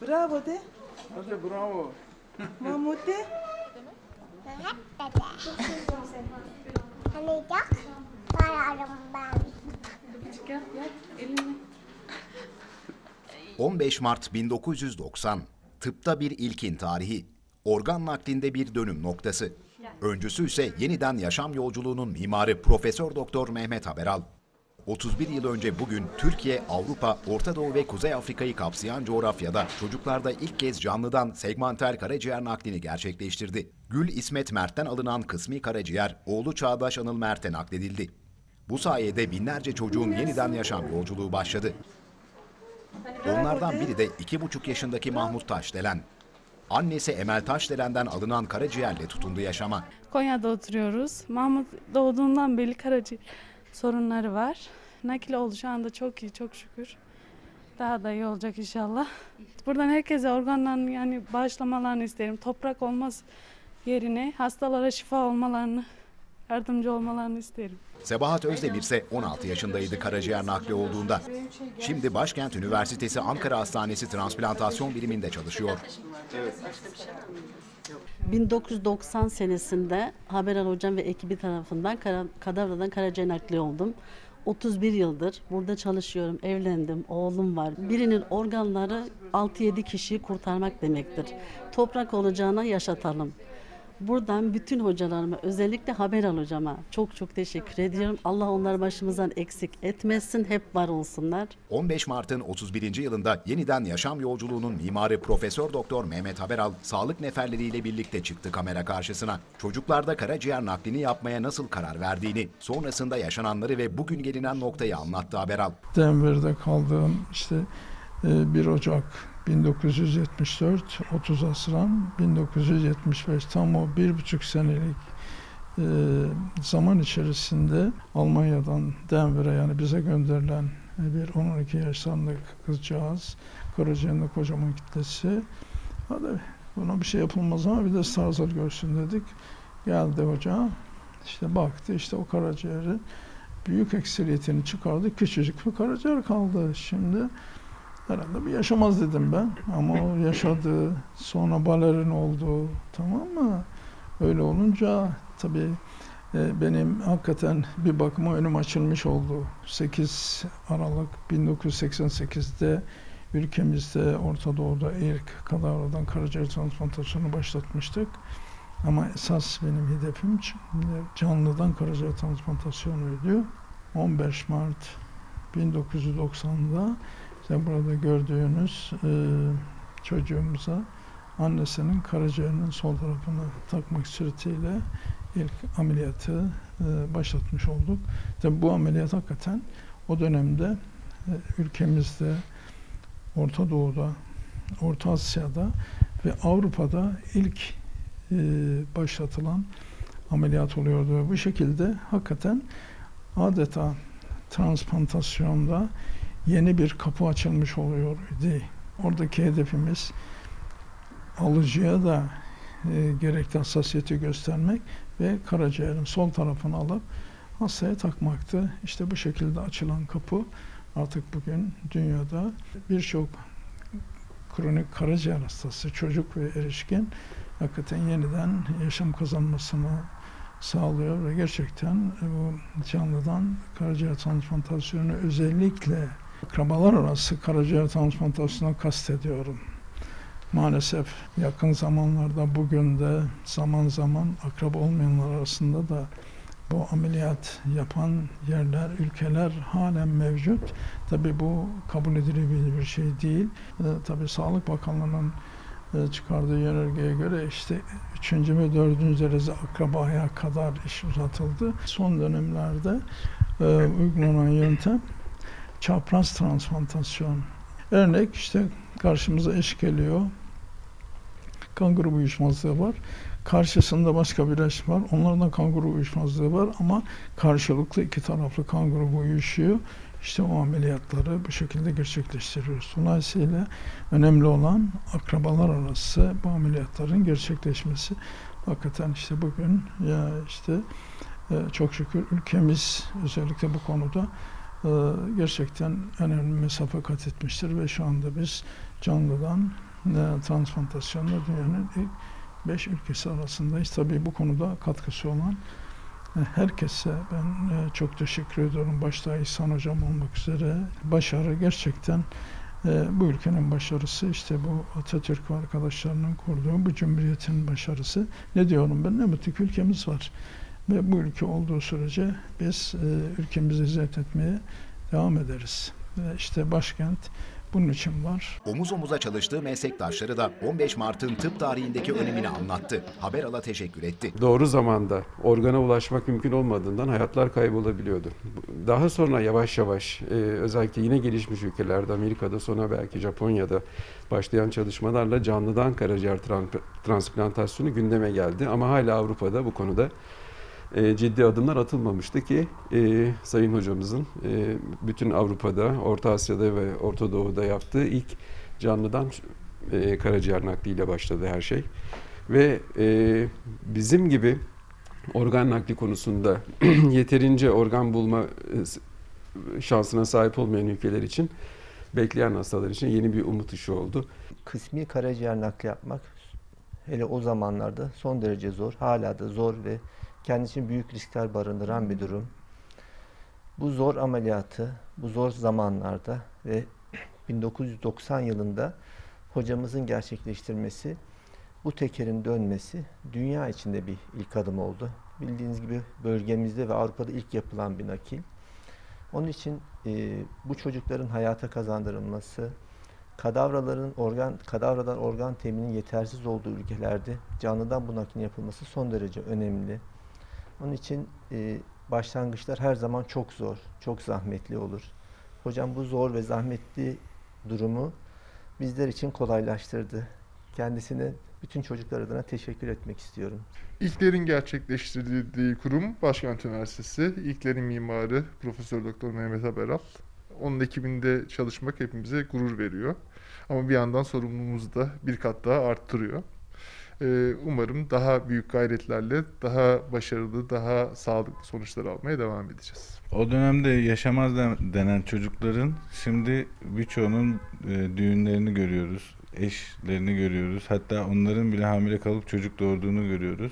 Bravo de. Hadi bravo. Mahmut de. Tanıyacak. Kararım ben. 15 Mart 1990, tıpta bir ilkin tarihi, organ naklinde bir dönüm noktası. Öncüsü ise yeniden yaşam yolculuğunun mimarı Profesör Doktor Mehmet Haberal. 31 yıl önce bugün Türkiye, Avrupa, Orta Doğu ve Kuzey Afrika'yı kapsayan coğrafyada çocuklarda ilk kez canlıdan segmental karaciğer naklini gerçekleştirdi. Gül İsmet Mert'ten alınan kısmi karaciğer, oğlu Çağdaş Anıl Mert'e nakledildi. Bu sayede binlerce çocuğun yeniden yaşam yolculuğu başladı. Onlardan biri de 2,5 yaşındaki Mahmut Taşdelen. Annesi Emel Taşdelen'den alınan karaciğerle tutundu yaşama. Konya'da oturuyoruz. Mahmut doğduğundan beri karaciğer sorunları var. Nakil oldu, şu anda çok iyi, çok şükür. Daha da iyi olacak inşallah. Buradan herkese organlarını bağışlamalarını isterim. Toprak olmaz yerine hastalara şifa olmalarını, yardımcı olmalarını isterim. Sebahat Özdemir ise 16 yaşındaydı karaciğer nakli olduğunda. Şimdi Başkent Üniversitesi Ankara Hastanesi Transplantasyon Biriminde çalışıyor. 1990 senesinde Haberal Hocam ve ekibi tarafından kadavradan karaciğer nakli oldum. 31 yıldır burada çalışıyorum, evlendim, oğlum var. Birinin organları 6-7 kişiyi kurtarmak demektir. Toprak olacağına yaşatalım. Buradan bütün hocalarıma, özellikle Haberal Hocama çok teşekkür ediyorum. Allah onları başımızdan eksik etmesin, hep var olsunlar. 15 Mart'ın 31. yılında yeniden yaşam yolculuğunun mimarı Profesör Doktor Mehmet Haberal, sağlık neferleriyle birlikte çıktı kamera karşısına. Çocuklarda karaciğer naklini yapmaya nasıl karar verdiğini, sonrasında yaşananları ve bugün gelinen noktayı anlattı Haberal. Denver'de kaldığım 1 Ocak 1974, 30 Haziran 1975, tam o 1,5 senelik zaman içerisinde Almanya'dan Denver'e, yani bize gönderilen bir 12 yaşlarındaki kızcağız, karaciğerinde kocaman kitlesi. Hadi buna bir şey yapılmaz ama bir de Starzal görsün dedik. Geldi hoca, baktı, o karaciğerin büyük ekseriyetini çıkardı, küçücük bir karaciğer kaldı. Şimdi herhalde bir yaşamaz dedim ben, ama o yaşadı, sonra balerin oldu, tamam mı? Öyle olunca tabii benim hakikaten bir bakıma önüm açılmış oldu. 8 Aralık 1988'de ülkemizde, Orta Doğu'da ilk kadavradan karaciğer transplantasyonu başlatmıştık. Ama esas benim hedefim canlıdan karaciğer transplantasyonuydu. 15 Mart 1990'da burada gördüğünüz çocuğumuza annesinin karaciğerinin sol tarafını takmak suretiyle ilk ameliyatı başlatmış olduk. Tabii bu ameliyat hakikaten o dönemde ülkemizde, Orta Doğu'da, Orta Asya'da ve Avrupa'da ilk başlatılan ameliyat oluyordu. Bu şekilde hakikaten adeta transplantasyonda yeni bir kapı açılmış oluyordu. Oradaki hedefimiz alıcıya da gerekli hassasiyeti göstermek ve karaciğerin sol tarafını alıp hastaya takmaktı. Bu şekilde açılan kapı artık bugün dünyada birçok kronik karaciğer hastası, çocuk ve erişkin hakikaten yeniden yaşam kazanmasını sağlıyor ve gerçekten bu canlıdan karaciğer transplantasyonu, özellikle akrabalar arası karaciğer transplantasyonuna kastediyorum. Maalesef yakın zamanlarda, bugün de zaman zaman akraba olmayanlar arasında da bu ameliyat yapan yerler, ülkeler halen mevcut. Tabii bu kabul edilebilir bir şey değil. Tabii Sağlık Bakanlığı'nın çıkardığı yönergeye göre 3. ve 4. derece akrabaya kadar iş uzatıldı. Son dönemlerde uygulanan yöntem çapraz transplantasyon. Örnek karşımıza eş geliyor. Kan grubu uyuşmazlığı var. Karşısında başka bir eş var. Onlardan kan grubu uyuşmazlığı var ama karşılıklı iki taraflı kan grubu uyuşuyor. O ameliyatları bu şekilde gerçekleştiriyoruz. Dolayısıyla önemli olan akrabalar arası bu ameliyatların gerçekleşmesi. Hakikaten bugün çok şükür ülkemiz özellikle bu konuda gerçekten önemli mesafe kat etmiştir ve şu anda biz canlıdan transplantasyonda dünyanın ilk 5 ülkesi arasındayız. Tabii bu konuda katkısı olan herkese ben çok teşekkür ediyorum. Başta İhsan Hocam olmak üzere. Başarı gerçekten bu ülkenin başarısı, işte bu Atatürk ve arkadaşlarının kurduğu bu cumhuriyetin başarısı. Ne diyorum ben? Ne mutlu ki ülkemiz var. Ve bu ülke olduğu sürece biz ülkemizi hizmet etmeye devam ederiz. Ve işte başkent bunun için var. Omuz omuza çalıştığı meslektaşları da 15 Mart'ın tıp tarihindeki önemini anlattı. Haberal'a teşekkür etti. Doğru zamanda organa ulaşmak mümkün olmadığından hayatlar kaybolabiliyordu. Daha sonra yavaş yavaş özellikle yine gelişmiş ülkelerde, Amerika'da, sonra belki Japonya'da başlayan çalışmalarla canlıdan karaciğer transplantasyonu gündeme geldi. Ama hala Avrupa'da bu konuda ciddi adımlar atılmamıştı ki Sayın Hocamızın bütün Avrupa'da, Orta Asya'da ve Orta Doğu'da yaptığı ilk canlıdan karaciğer nakliyle başladı her şey. Ve bizim gibi organ nakli konusunda yeterince organ bulma şansına sahip olmayan ülkeler için, bekleyen hastalar için yeni bir umut ışığı oldu. Kısmi karaciğer nakli yapmak hele o zamanlarda son derece zor, hala da zor ve kendi için büyük riskler barındıran bir durum. Bu zor ameliyatı, bu zor zamanlarda ve 1990 yılında hocamızın gerçekleştirmesi, bu tekerin dönmesi dünya içinde bir ilk adım oldu. Bildiğiniz gibi bölgemizde ve Avrupa'da ilk yapılan bir nakil. Onun için bu çocukların hayata kazandırılması, kadavradan organ temininin yetersiz olduğu ülkelerde canlıdan bu naklin yapılması son derece önemli. Onun için başlangıçlar her zaman çok zor, çok zahmetli olur. Hocam bu zor ve zahmetli durumu bizler için kolaylaştırdı. Kendisine bütün çocuklar adına teşekkür etmek istiyorum. İlklerin gerçekleştirdiği kurum Başkent Üniversitesi. İlklerin mimarı Profesör Doktor Mehmet Haberal. Onun ekibinde çalışmak hepimize gurur veriyor. Ama bir yandan sorumluluğumuzu da bir kat daha arttırıyor. Umarım daha büyük gayretlerle daha başarılı, daha sağlıklı sonuçlar almaya devam edeceğiz. O dönemde yaşamaz denen çocukların şimdi birçoğunun düğünlerini görüyoruz, eşlerini görüyoruz. Hatta onların bile hamile kalıp çocuk doğurduğunu görüyoruz.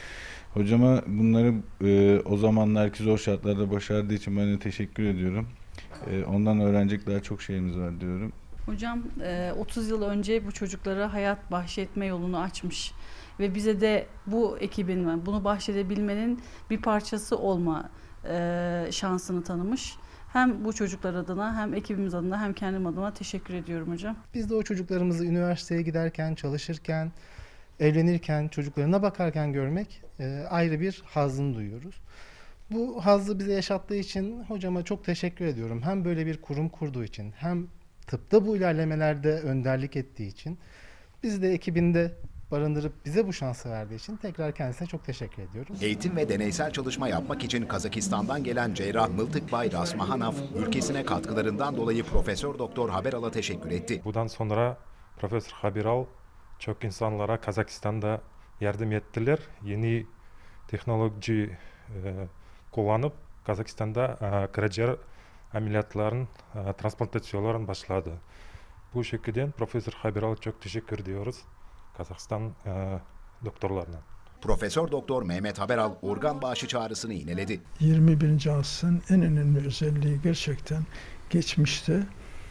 Hocama bunları o zamanlarki zor şartlarda başardığı için ben de teşekkür ediyorum. Ondan öğrenecek daha çok şeyimiz var diyorum. Hocam 30 yıl önce bu çocuklara hayat bahşetme yolunu açmış ve bize de bu ekibin bunu bahşedebilmenin bir parçası olma şansını tanımış. Hem bu çocuklar adına hem ekibimiz adına hem kendim adına teşekkür ediyorum hocam. Biz de o çocuklarımızı üniversiteye giderken, çalışırken, evlenirken, çocuklarına bakarken görmek ayrı bir hazzını duyuyoruz. Bu hazzı bize yaşattığı için hocama çok teşekkür ediyorum. Hem böyle bir kurum kurduğu için hem tıpta bu ilerlemelerde önderlik ettiği için, bizi de ekibinde barındırıp bize bu şansı verdiği için tekrar kendisine çok teşekkür ediyorum. Eğitim ve deneysel çalışma yapmak için Kazakistan'dan gelen cerrah Mıltıkbay Rasmahanov, ülkesine katkılarından dolayı Profesör Doktor Haberal'a teşekkür etti. Bundan sonra Profesör Haberal çok insanlara Kazakistan'da yardım ettiler. Yeni teknoloji kullanıp Kazakistan'da karaciğer ameliyatların, transplantasyonların başladı. Bu şekilde Profesör Haberal'a çok teşekkür ediyoruz Kazakistan doktorlarına. Profesör Doktor Mehmet Haberal organ bağışı çağrısını yineledi. 21. asrın en önemli özelliği gerçekten geçmişte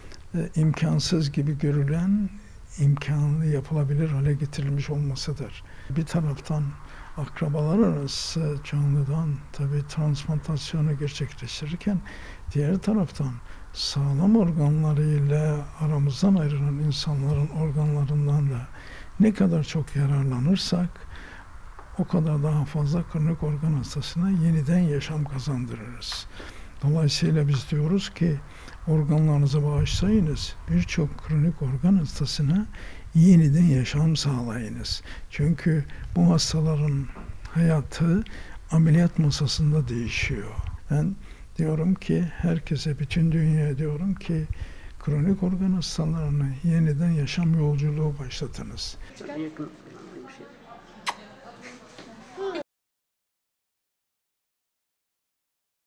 imkansız gibi görülen imkanlı yapılabilir hale getirilmiş olmasıdır. Bir taraftan akrabalar arası canlıdan tabii transplantasyonu gerçekleştirirken diğer taraftan sağlam organlarıyla aramızdan ayrılan insanların organlarından da ne kadar çok yararlanırsak o kadar daha fazla kronik organ hastasına yeniden yaşam kazandırırız. Dolayısıyla biz diyoruz ki organlarınızı bağışlayınız, birçok kronik organ hastasına yeniden yaşam sağlayınız. Çünkü bu hastaların hayatı ameliyat masasında değişiyor. Ben diyorum ki herkese, bütün dünyaya diyorum ki kronik organ hastalarına yeniden yaşam yolculuğu başlatınız.